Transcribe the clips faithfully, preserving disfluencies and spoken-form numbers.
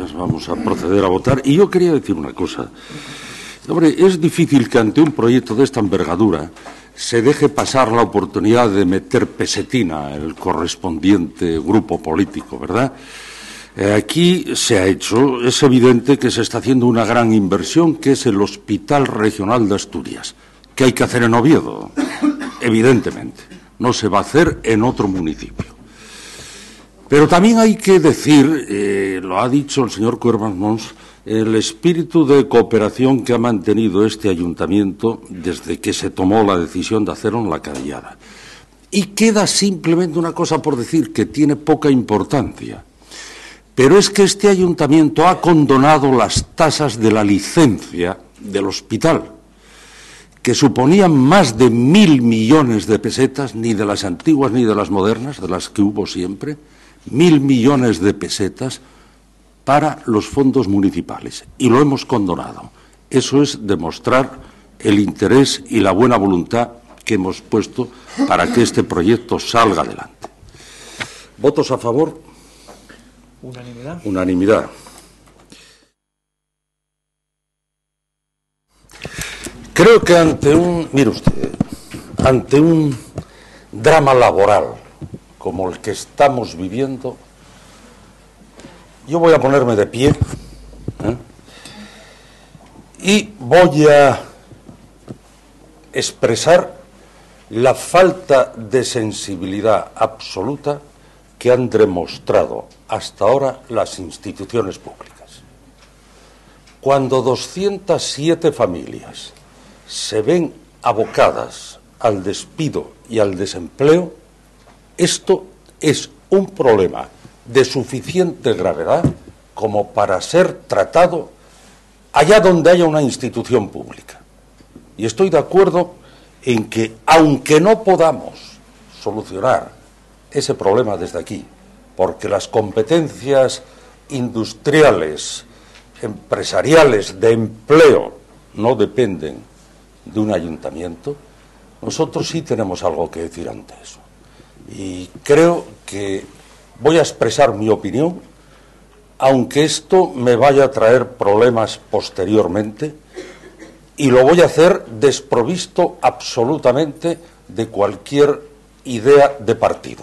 además vamos a proceder a votar. Y yo quería decir una cosa. Hombre, es difícil que ante un proyecto de esta envergadura se deje pasar la oportunidad de meter pesetina el correspondiente grupo político, ¿verdad? Eh, aquí se ha hecho, es evidente que se está haciendo una gran inversión, que es el Hospital Regional de Asturias, que hay que hacer en Oviedo, evidentemente. No se va a hacer en otro municipio. Pero también hay que decir, eh, lo ha dicho el señor Cuervas Mons, el espíritu de cooperación que ha mantenido este ayuntamiento desde que se tomó la decisión de hacerlo en la Cadillada. Y queda simplemente una cosa por decir, que tiene poca importancia. Pero es que este ayuntamiento ha condonado las tasas de la licencia del hospital, que suponían más de mil millones de pesetas, ni de las antiguas ni de las modernas, de las que hubo siempre, mil millones de pesetas para los fondos municipales. Y lo hemos condonado. Eso es demostrar el interés y la buena voluntad que hemos puesto para que este proyecto salga adelante. ¿Votos a favor? Unanimidad. Unanimidad. Creo que ante un, mire usted, ante un drama laboral como el que estamos viviendo, yo voy a ponerme de pie, ¿eh? y voy a expresar la falta de sensibilidad absoluta que han demostrado hasta ahora las instituciones públicas. Cuando doscientas siete familias se ven abocadas al despido y al desempleo, esto es un problema de suficiente gravedad como para ser tratado allá donde haya una institución pública. Y estoy de acuerdo en que, aunque no podamos solucionar ese problema desde aquí, porque las competencias industriales, empresariales, de empleo, no dependen de un ayuntamiento, nosotros sí tenemos algo que decir ante eso. Y creo que voy a expresar mi opinión, aunque esto me vaya a traer problemas posteriormente, y lo voy a hacer desprovisto absolutamente de cualquier idea de partido.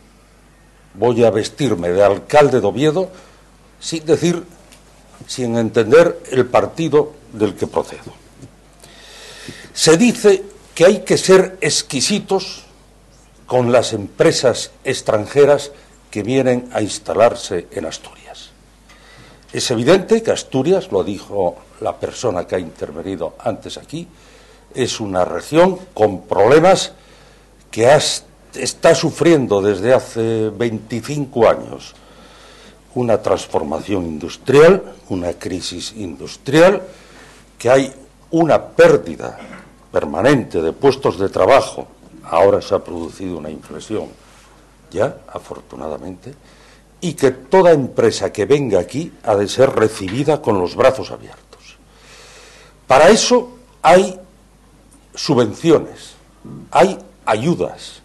Voy a vestirme de alcalde de Oviedo sin decir, sin entender el partido del que procedo. Se dice que hay que ser exquisitos con las empresas extranjeras que vienen a instalarse en Asturias. Es evidente que Asturias, lo dijo la persona que ha intervenido antes aquí, es una región con problemas que has, está sufriendo desde hace veinticinco años una transformación industrial, una crisis industrial, que hay una pérdida permanente de puestos de trabajo. Ahora se ha producido una inflexión, ya, afortunadamente, y que toda empresa que venga aquí ha de ser recibida con los brazos abiertos. Para eso hay subvenciones, hay ayudas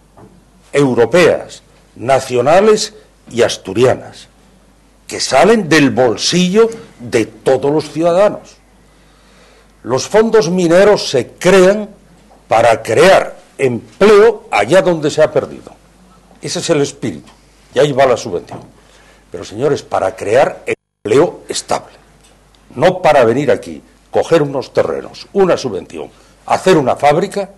europeas, nacionales y asturianas, que salen del bolsillo de todos los ciudadanos. Los fondos mineros se crean para crear empleo allá donde se ha perdido. Ese es el espíritu, y ahí va la subvención. Pero, señores, para crear empleo estable, no para venir aquí, coger unos terrenos, una subvención, hacer una fábrica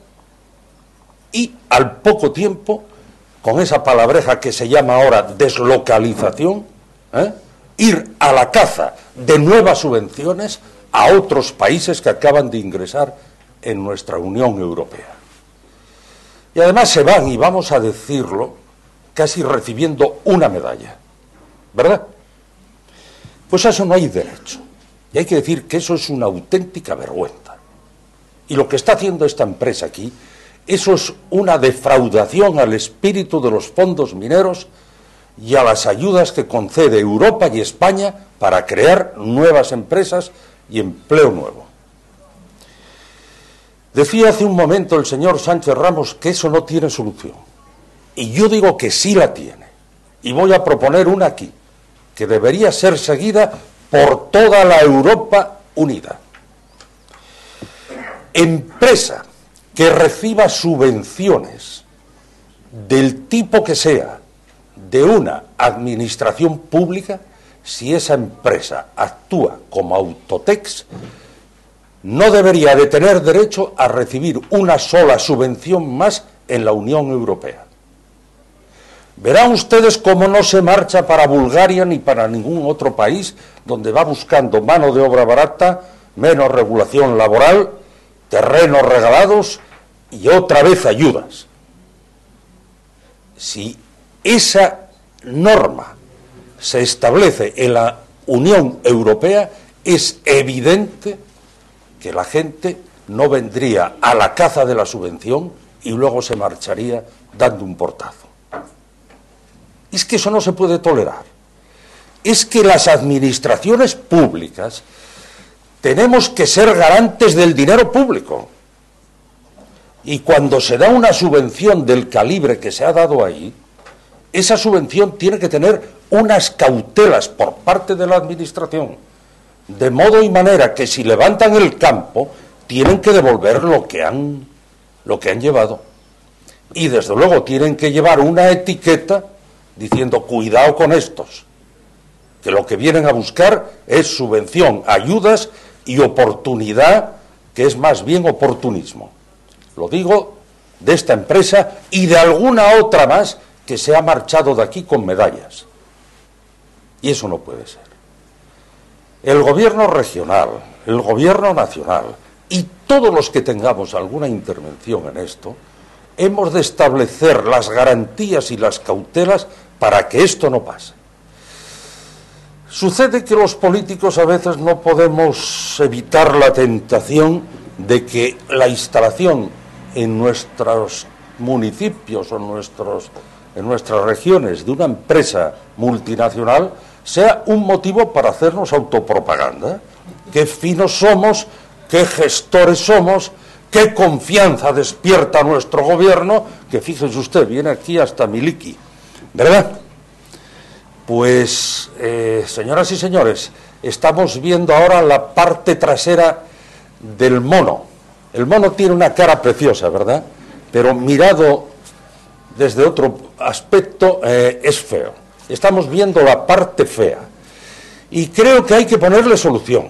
y al poco tiempo, con esa palabreja que se llama ahora deslocalización, ¿eh? ir a la caza de nuevas subvenciones a otros países que acaban de ingresar en nuestra Unión Europea. Y además se van, y vamos a decirlo, casi recibiendo una medalla, ¿verdad? Pues a eso no hay derecho. Y hay que decir que eso es una auténtica vergüenza. Y lo que está haciendo esta empresa aquí, eso es una defraudación al espíritu de los fondos mineros y a las ayudas que concede Europa y España para crear nuevas empresas y empleo nuevo. Decía hace un momento el señor Sánchez Ramos que eso no tiene solución. Y yo digo que sí la tiene. Y voy a proponer una aquí, que debería ser seguida por toda la Europa unida. Empresa que reciba subvenciones del tipo que sea de una administración pública, si esa empresa actúa como Autotex, no debería de tener derecho a recibir una sola subvención más en la Unión Europea. Verán ustedes cómo no se marcha para Bulgaria ni para ningún otro país donde va buscando mano de obra barata, menos regulación laboral, terrenos regalados y otra vez ayudas. Si esa norma se establece en la Unión Europea, es evidente que la gente no vendría a la caza de la subvención y luego se marcharía dando un portazo. Es que eso no se puede tolerar. Es que las administraciones públicas tenemos que ser garantes del dinero público. Y cuando se da una subvención del calibre que se ha dado ahí, esa subvención tiene que tener unas cautelas por parte de la administración, de modo y manera que si levantan el campo, tienen que devolver lo que han, lo que han llevado. Y desde luego tienen que llevar una etiqueta diciendo cuidado con estos, que lo que vienen a buscar es subvención, ayudas y oportunidad, que es más bien oportunismo. Lo digo de esta empresa y de alguna otra más que se ha marchado de aquí con medallas. Y eso no puede ser. El gobierno regional, el gobierno nacional y todos los que tengamos alguna intervención en esto, hemos de establecer las garantías y las cautelas para que esto no pase. Sucede que los políticos a veces no podemos evitar la tentación de que la instalación en nuestros municipios o nuestros, en nuestras regiones de una empresa multinacional sea un motivo para hacernos autopropaganda. Qué finos somos, qué gestores somos, qué confianza despierta nuestro gobierno, que fíjese usted, viene aquí hasta Miliki, ¿verdad? Pues, eh, señoras y señores, estamos viendo ahora la parte trasera del mono. El mono tiene una cara preciosa, ¿verdad? Pero mirado desde otro aspecto eh, es feo. Estamos viendo la parte fea. Y creo que hay que ponerle solución.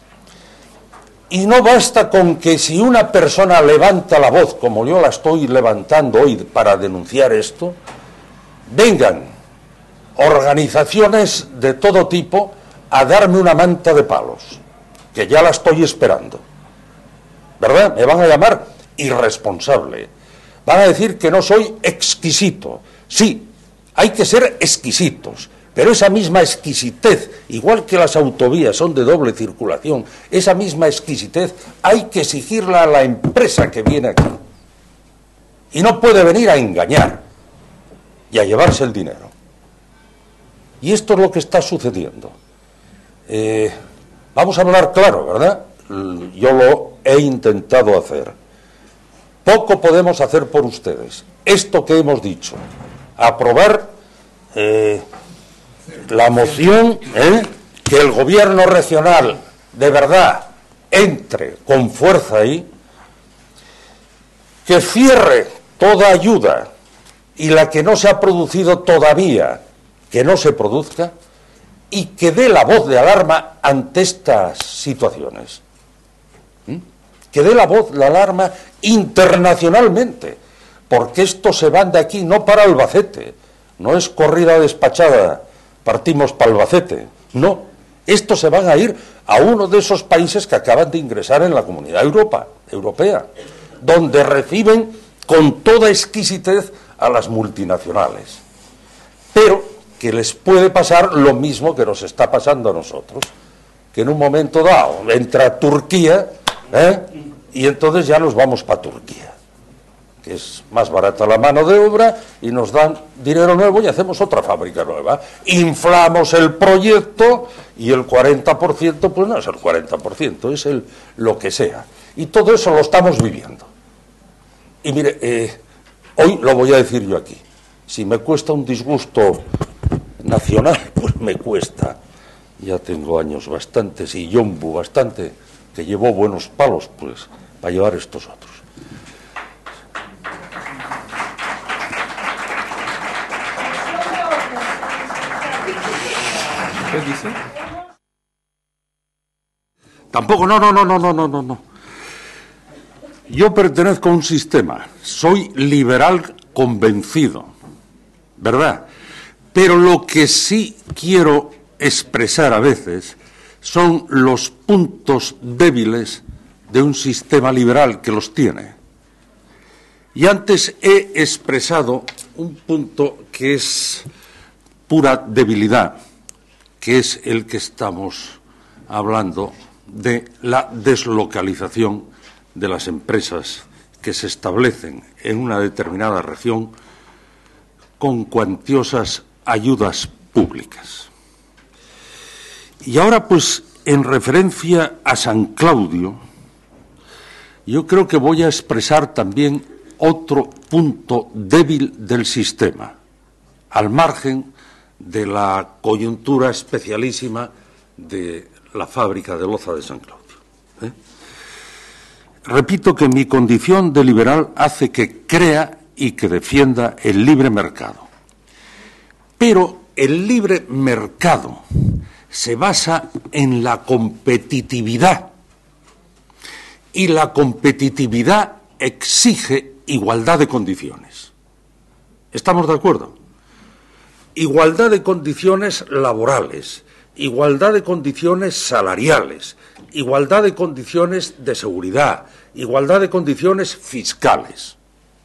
Y no basta con que si una persona levanta la voz, como yo la estoy levantando hoy para denunciar esto, vengan organizaciones de todo tipo a darme una manta de palos, que ya la estoy esperando. ¿Verdad? Me van a llamar irresponsable. Van a decir que no soy exquisito. Sí, hay que ser exquisitos, pero esa misma exquisitez, igual que las autovías son de doble circulación, esa misma exquisitez hay que exigirla a la empresa que viene aquí. Y no puede venir a engañar y a llevarse el dinero. Y esto es lo que está sucediendo. Eh, vamos a hablar claro, ¿verdad? Yo lo he intentado hacer. Poco podemos hacer por ustedes. Esto que hemos dicho, aprobar eh, la moción, ¿eh? que el gobierno regional de verdad entre con fuerza ahí, que cierre toda ayuda y la que no se ha producido todavía, que no se produzca, y que dé la voz de alarma ante estas situaciones. ¿Mm? Que dé la voz de alarma internacionalmente, porque estos se van de aquí no para Albacete, no es corrida despachada, partimos para Albacete, no, estos se van a ir a uno de esos países que acaban de ingresar en la Comunidad Europa, Europea, donde reciben con toda exquisitez a las multinacionales, pero que les puede pasar lo mismo que nos está pasando a nosotros, que en un momento dado entra Turquía, ¿eh? y entonces ya nos vamos para Turquía, que es más barata la mano de obra y nos dan dinero nuevo y hacemos otra fábrica nueva. Inflamos el proyecto y el cuarenta por ciento, pues no es el cuarenta por ciento, es el lo que sea. Y todo eso lo estamos viviendo. Y mire, eh, hoy lo voy a decir yo aquí. Si me cuesta un disgusto nacional, pues me cuesta, ya tengo años bastantes y yombu bastante, que llevo buenos palos, pues, para llevar estos otros. ¿Qué dice? Tampoco, no, no, no, no, no, no, no, no. Yo pertenezco a un sistema, soy liberal convencido, ¿verdad? Pero lo que sí quiero expresar a veces son los puntos débiles de un sistema liberal que los tiene. Y antes he expresado un punto que es pura debilidad, que es el que estamos hablando de la deslocalización de las empresas que se establecen en una determinada región con cuantiosas ayudas públicas. Y ahora, pues, en referencia a San Claudio, yo creo que voy a expresar también otro punto débil del sistema, al margen de la coyuntura especialísima de la fábrica de loza de San Claudio. ¿eh? Repito que mi condición de liberal hace que crea y que defienda el libre mercado. Pero el libre mercado se basa en la competitividad y la competitividad exige igualdad de condiciones. ¿Estamos de acuerdo? Igualdad de condiciones laborales, igualdad de condiciones salariales, igualdad de condiciones de seguridad, igualdad de condiciones fiscales.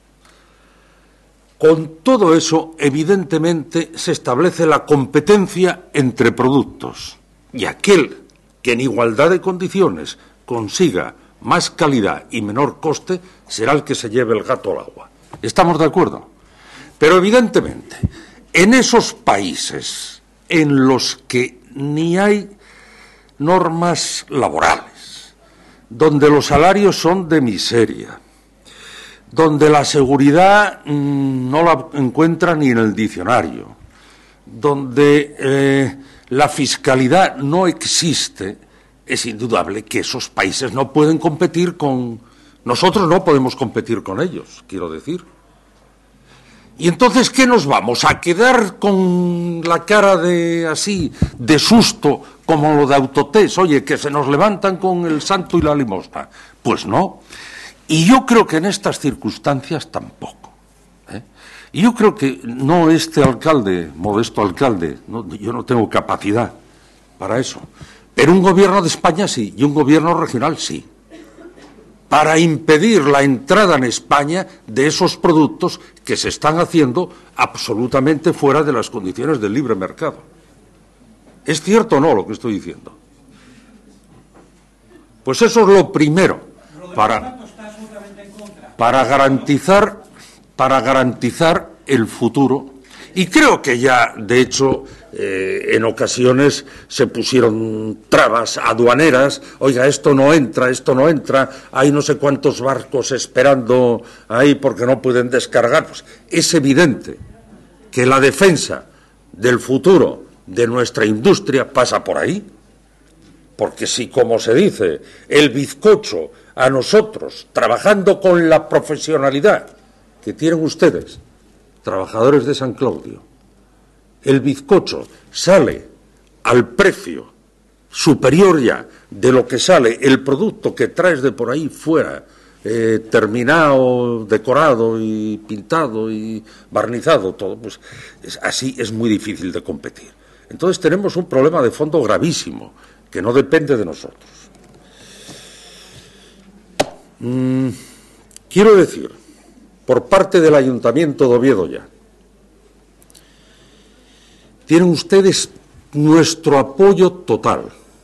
Con todo eso, evidentemente, se establece la competencia entre productos y aquel que en igualdad de condiciones consiga más calidad y menor coste será el que se lleve el gato al agua. ¿Estamos de acuerdo? Pero evidentemente, en esos países en los que ni hay normas laborales, donde los salarios son de miseria, donde la seguridad mmm, no la encuentra ni en el diccionario, donde eh, la fiscalidad no existe, es indudable que esos países no pueden competir con... Nosotros no podemos competir con ellos, quiero decir. Y entonces, ¿qué nos vamos? ¿A quedar con la cara de así, de susto, como lo de Autotés? Oye, que se nos levantan con el santo y la limosna. Pues no. Y yo creo que en estas circunstancias tampoco. ¿eh? Y yo creo que no este alcalde, modesto alcalde, no, yo no tengo capacidad para eso, pero un gobierno de España sí, y un gobierno regional sí, para impedir la entrada en España de esos productos que se están haciendo absolutamente fuera de las condiciones del libre mercado. ¿Es cierto o no lo que estoy diciendo? Pues eso es lo primero para... para garantizar, para garantizar el futuro. Y creo que ya, de hecho, eh, en ocasiones se pusieron trabas aduaneras. Oiga, esto no entra, esto no entra, hay no sé cuántos barcos esperando ahí porque no pueden descargar. Pues es evidente que la defensa del futuro de nuestra industria pasa por ahí. Porque si, como se dice, el bizcocho a nosotros, trabajando con la profesionalidad que tienen ustedes, trabajadores de San Claudio, el bizcocho sale al precio superior ya de lo que sale el producto que traes de por ahí fuera, eh, terminado, decorado y pintado y barnizado, todo, pues es, así es muy difícil de competir. Entonces tenemos un problema de fondo gravísimo, que no depende de nosotros. Mm, quiero decir, por parte del Ayuntamiento de Oviedo ya, tienen ustedes nuestro apoyo total,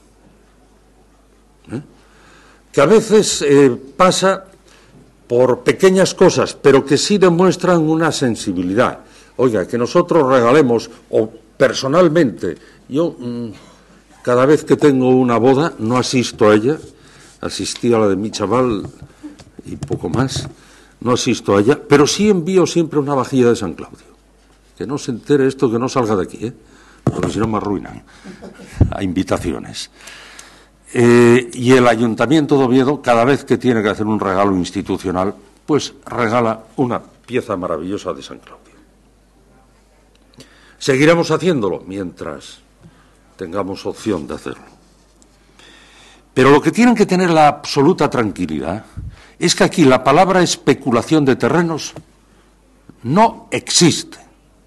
¿eh? que a veces eh, pasa por pequeñas cosas, pero que sí demuestran una sensibilidad. Oiga, que nosotros regalemos, o personalmente, yo... Mm, cada vez que tengo una boda, no asisto a ella, asistí a la de mi chaval y poco más, no asisto a ella, pero sí envío siempre una vajilla de San Claudio. Que no se entere esto, que no salga de aquí, ¿eh? porque si no me arruinan a invitaciones. Eh, y el Ayuntamiento de Oviedo, cada vez que tiene que hacer un regalo institucional, pues regala una pieza maravillosa de San Claudio. Seguiremos haciéndolo mientras tengamos opción de hacerlo. Pero lo que tienen que tener la absoluta tranquilidad es que aquí la palabra especulación de terrenos no existe.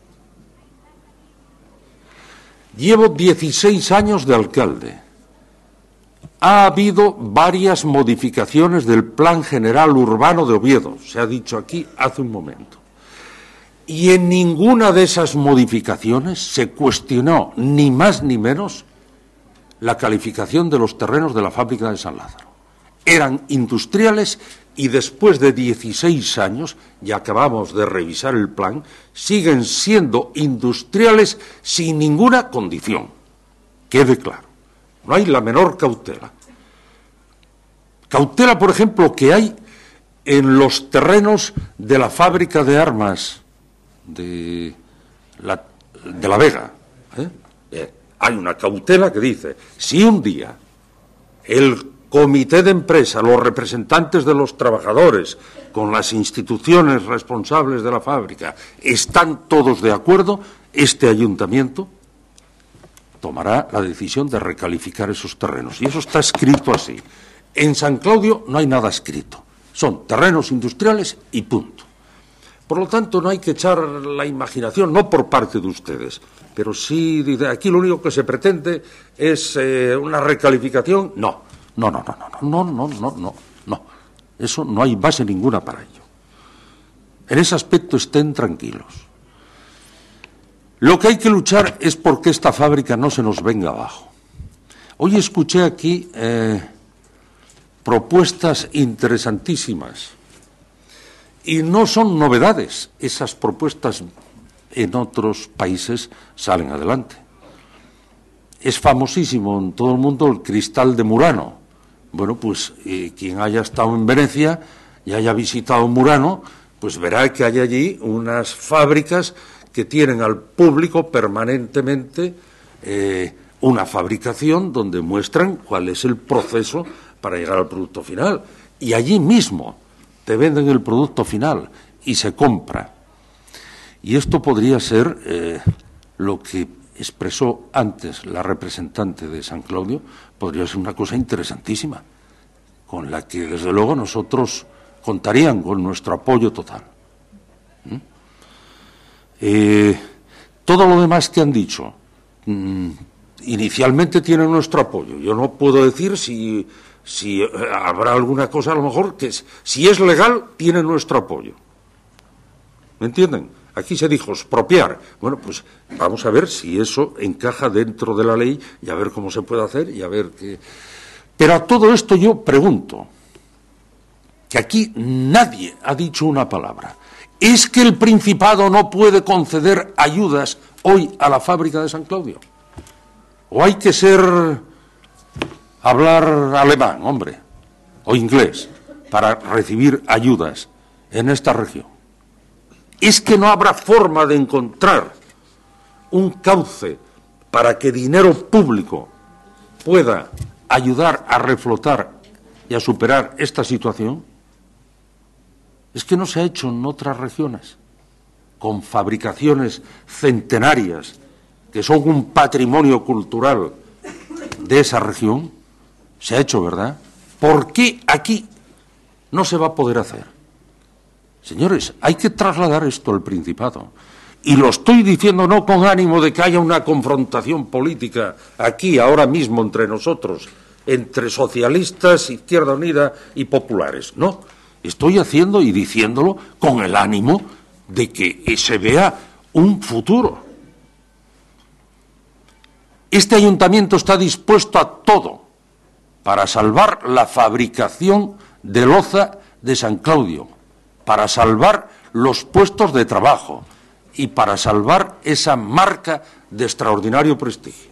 Llevo dieciséis años de alcalde. Ha habido varias modificaciones del Plan General Urbano de Oviedo, se ha dicho aquí hace un momento. Y en ninguna de esas modificaciones se cuestionó, ni más ni menos, la calificación de los terrenos de la fábrica de San Lázaro. Eran industriales y después de dieciséis años, y acabamos de revisar el plan, siguen siendo industriales sin ninguna condición. Quede claro. No hay la menor cautela. Cautela, por ejemplo, que hay en los terrenos de la fábrica de armas de la, de la Vega. ¿eh? Eh, hay una cautela que dice, si un día el comité de empresa, los representantes de los trabajadores, con las instituciones responsables de la fábrica, están todos de acuerdo, este ayuntamiento tomará la decisión de recalificar esos terrenos. Y eso está escrito así. En San Claudio no hay nada escrito. Son terrenos industriales y punto. Por lo tanto, no hay que echar la imaginación, no por parte de ustedes, pero sí, de aquí lo único que se pretende es eh, una recalificación. No, no, no, no, no, no, no, no, no, no. Eso no hay base ninguna para ello. En ese aspecto estén tranquilos. Lo que hay que luchar es porque esta fábrica no se nos venga abajo. Hoy escuché aquí eh, propuestas interesantísimas y no son novedades. Esas propuestas en otros países salen adelante. Es famosísimo en todo el mundo el cristal de Murano. Bueno, pues eh, quien haya estado en Venecia y haya visitado Murano, pues verá que hay allí unas fábricas que tienen al público permanentemente eh, una fabricación donde muestran cuál es el proceso para llegar al producto final. Y allí mismo te venden el producto final y se compra. Y esto podría ser eh, lo que expresó antes la representante de San Claudio, podría ser una cosa interesantísima, con la que desde luego nosotros contarían con nuestro apoyo total. ¿Mm? Eh, todo lo demás que han dicho mmm, inicialmente tiene nuestro apoyo. Yo no puedo decir si, si eh, habrá alguna cosa a lo mejor que si es legal tiene nuestro apoyo. ¿Me entienden? Aquí se dijo expropiar. Bueno, pues vamos a ver si eso encaja dentro de la ley y a ver cómo se puede hacer y a ver qué. Pero a todo esto yo pregunto, que aquí nadie ha dicho una palabra. ¿Es que el Principado no puede conceder ayudas hoy a la fábrica de San Claudio? ¿O hay que ser, hablar alemán, hombre, o inglés, para recibir ayudas en esta región? ¿Es que no habrá forma de encontrar un cauce para que dinero público pueda ayudar a reflotar y a superar esta situación? Es que no se ha hecho en otras regiones, con fabricaciones centenarias, que son un patrimonio cultural de esa región. Se ha hecho, ¿verdad? ¿Por qué aquí no se va a poder hacer? Señores, hay que trasladar esto al Principado. Y lo estoy diciendo no con ánimo de que haya una confrontación política aquí, ahora mismo, entre nosotros, entre socialistas, Izquierda Unida y populares. No, estoy haciendo y diciéndolo con el ánimo de que se vea un futuro. Este ayuntamiento está dispuesto a todo para salvar la fabricación de loza de San Claudio, para salvar los puestos de trabajo y para salvar esa marca de extraordinario prestigio.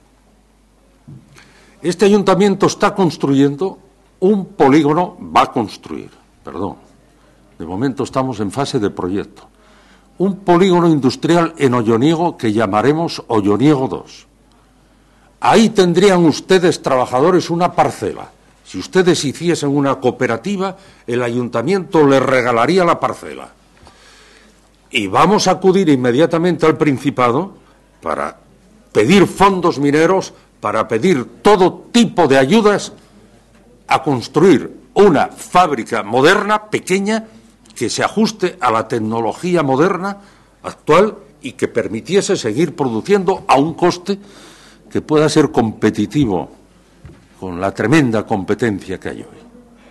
Este ayuntamiento está construyendo un polígono, va a construir, perdón, de momento estamos en fase de proyecto, un polígono industrial en Olloniego que llamaremos Olloniego dos. Ahí tendrían ustedes, trabajadores, una parcela. Si ustedes hiciesen una cooperativa, el ayuntamiento les regalaría la parcela. Y vamos a acudir inmediatamente al Principado para pedir fondos mineros, para pedir todo tipo de ayudas a construir una fábrica moderna, pequeña, que se ajuste a la tecnología moderna actual y que permitiese seguir produciendo a un coste que pueda ser competitivo con la tremenda competencia que hay hoy.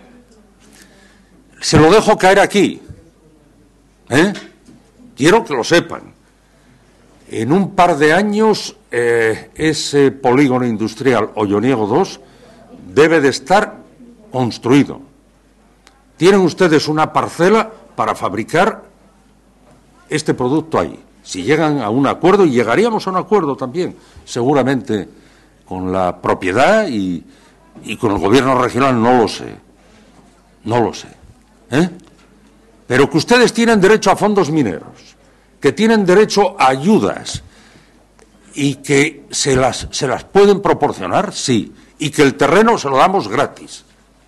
Se lo dejo caer aquí, ¿eh? Quiero que lo sepan. En un par de años, eh, ese polígono industrial Olloniego dos debe de estar construido. Tienen ustedes una parcela para fabricar este producto ahí. Si llegan a un acuerdo, y llegaríamos a un acuerdo también, seguramente con la propiedad y, y con el gobierno regional, no lo sé, no lo sé, ¿eh? Pero que ustedes tienen derecho a fondos mineros, que tienen derecho a ayudas y que se las, se las pueden proporcionar, sí, y que el terreno se lo damos gratis.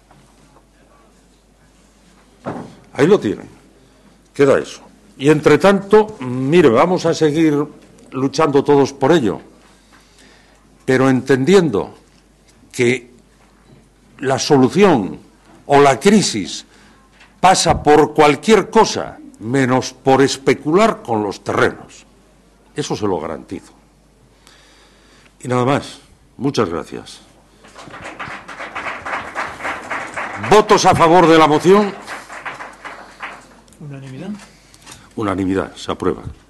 Ahí lo tienen, queda eso. Y, entre tanto, mire, vamos a seguir luchando todos por ello, pero entendiendo que la solución o la crisis pasa por cualquier cosa menos por especular con los terrenos. Eso se lo garantizo. Y nada más. Muchas gracias. ¿Votos a favor de la moción? Unanimidad. Unanimidad, se aprueba.